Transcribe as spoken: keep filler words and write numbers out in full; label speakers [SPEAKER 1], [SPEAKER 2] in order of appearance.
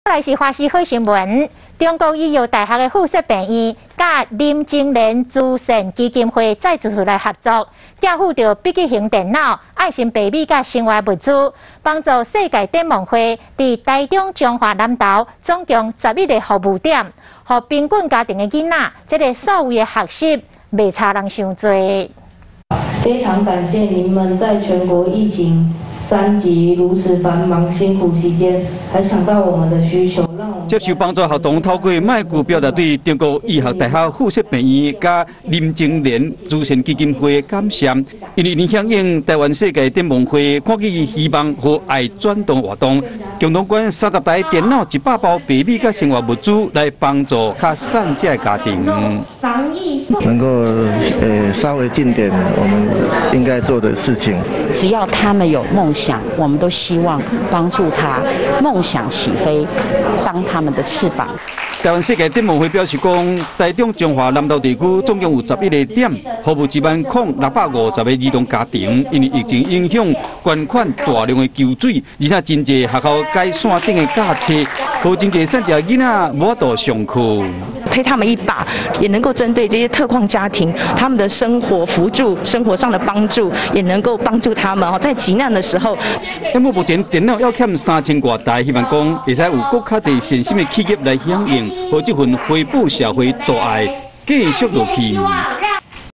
[SPEAKER 1] 来是花絮好新闻，中国医药大学的附设病院甲林金莲慈善基金会再次出来合作，寄付着笔记型电脑、爱心笔米甲生活物资，帮助世界展望会伫台中中华南投总共十一个服务点，互贫困家庭的囡仔，这个所谓的学习袂差人伤多。
[SPEAKER 2] 非常感谢您们在全国疫情三级如此繁忙辛苦期间，还想到我们的需求，让我们
[SPEAKER 3] 接受帮助活动透过麦古表达对中国医学大学附设病院甲林金莲慈善基金会的感谢，因为响应台湾世界展望会国际希望和爱转动活动，共同捐三十台电脑、一百包笔米甲生活物资来帮助较善者的家庭。
[SPEAKER 2] 防疫
[SPEAKER 4] 能够呃稍微尽点我们应该做的事情。
[SPEAKER 5] 只要他们有梦想，我们都希望帮助他梦想起飞，当他们的翅膀。
[SPEAKER 3] 台湾世界展望会表示讲，台中中华南投地区总共有十一个点，服务一万空六百五十个儿童家庭，因为疫情影响，捐款大量的求水，而且真侪学校改线顶的架车，和真侪善者囡仔无法度上课。
[SPEAKER 6] 推他们一把，也能够针对这些特矿家庭他们的生活扶助、生活上的帮助，也能够帮助他们哦，在急难的时候。
[SPEAKER 3] 因为目前电脑要欠三千多台，希望讲会使有更较侪善心的企业来响应，和这份回报社会大爱继续落去。